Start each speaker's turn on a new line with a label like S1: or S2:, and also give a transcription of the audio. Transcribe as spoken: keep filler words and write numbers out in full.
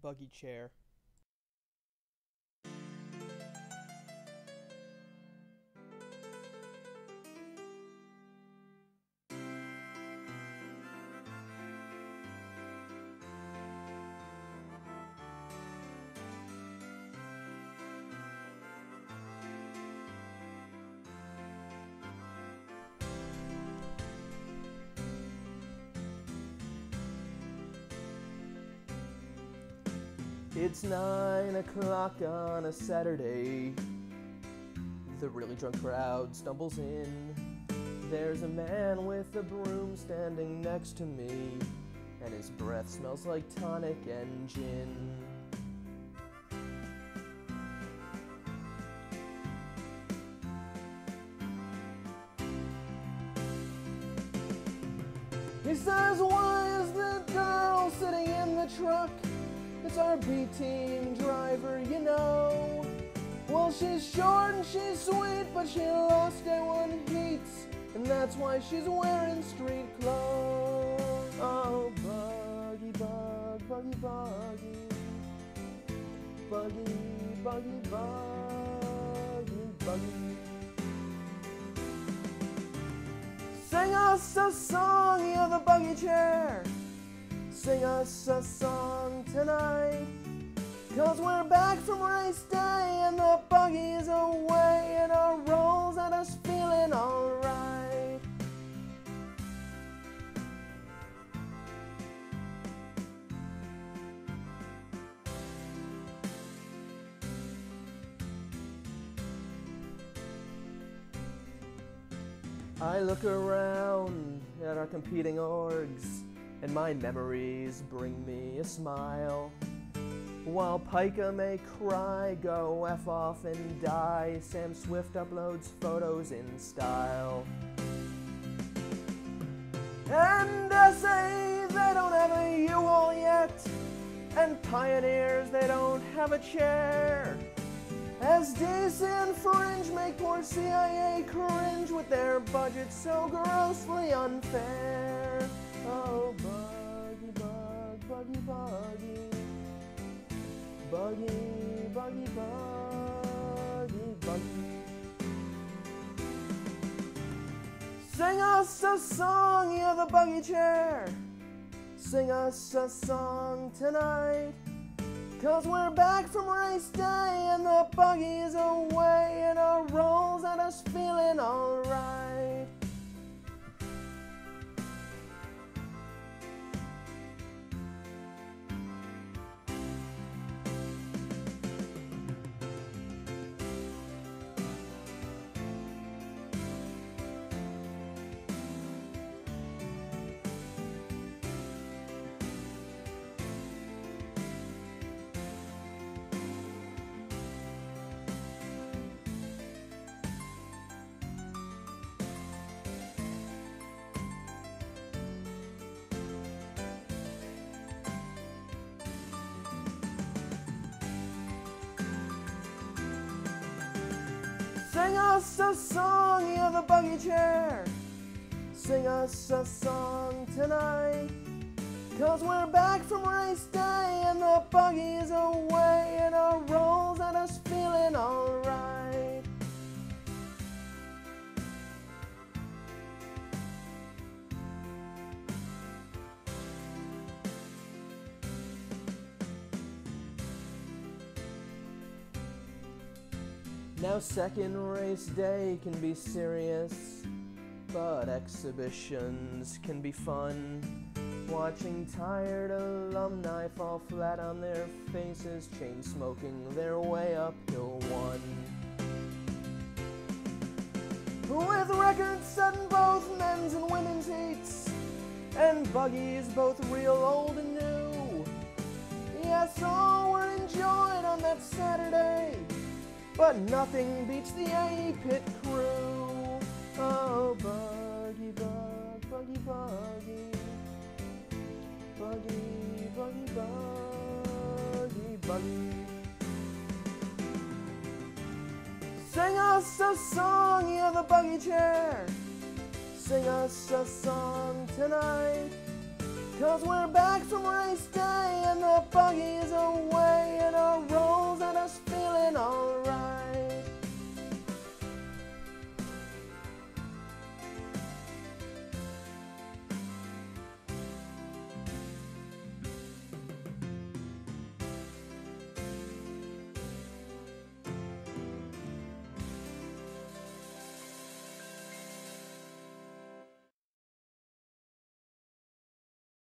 S1: Buggy Chair. It's nine o'clock on a Saturday. The really drunk crowd stumbles in. There's a man with a broom standing next to me, and his breath smells like tonic and gin. He says, "Why is the girl sitting in the truck? It's our B-team driver, you know. Well, she's short and she's sweet, but she lost A one heats, and that's why she's wearing street clothes." Oh, buggy, bug, buggy, buggy, buggy, buggy, buggy, buggy. Sing us a song, you're the Buggy Chair. Sing us a song tonight, 'cause we're back from race day and the buggy's away and our rolls at us feeling alright. I look around at our competing orgs, and my memories bring me a smile. While Pika may cry, go F off and die, Sam Swift uploads photos in style. And S A, they don't have a U-Haul yet, and Pioneers, they don't have a chair. S D C and Fringe make poor C I A cringe with their budget so grossly unfair. Oh, buggy, bug, buggy, buggy, buggy, buggy, buggy, buggy. Sing us a song, you're the Buggy Chair. Sing us a song tonight, 'cause we're back from race day and the buggy's away and our rolls at us feeling alright. Sing us a song, you're the Buggy Chair. Sing us a song tonight, 'cause we're back from race day and the buggy's away and our rolls at us feeling alright. Now second race day can be serious, but exhibitions can be fun. Watching tired alumni fall flat on their faces, chain smoking their way uphill one. With records set in both men's and women's heats, and buggies both real old and new. Yes, all were enjoyed on that Saturday, but nothing beats the A-Pit crew. Oh, buggy, bug, buggy, buggy, buggy, buggy, buggy, buggy. Sing us a song, you're the Buggy Chair. Sing us a song tonight, Cause we're back from race day and the buggy is away.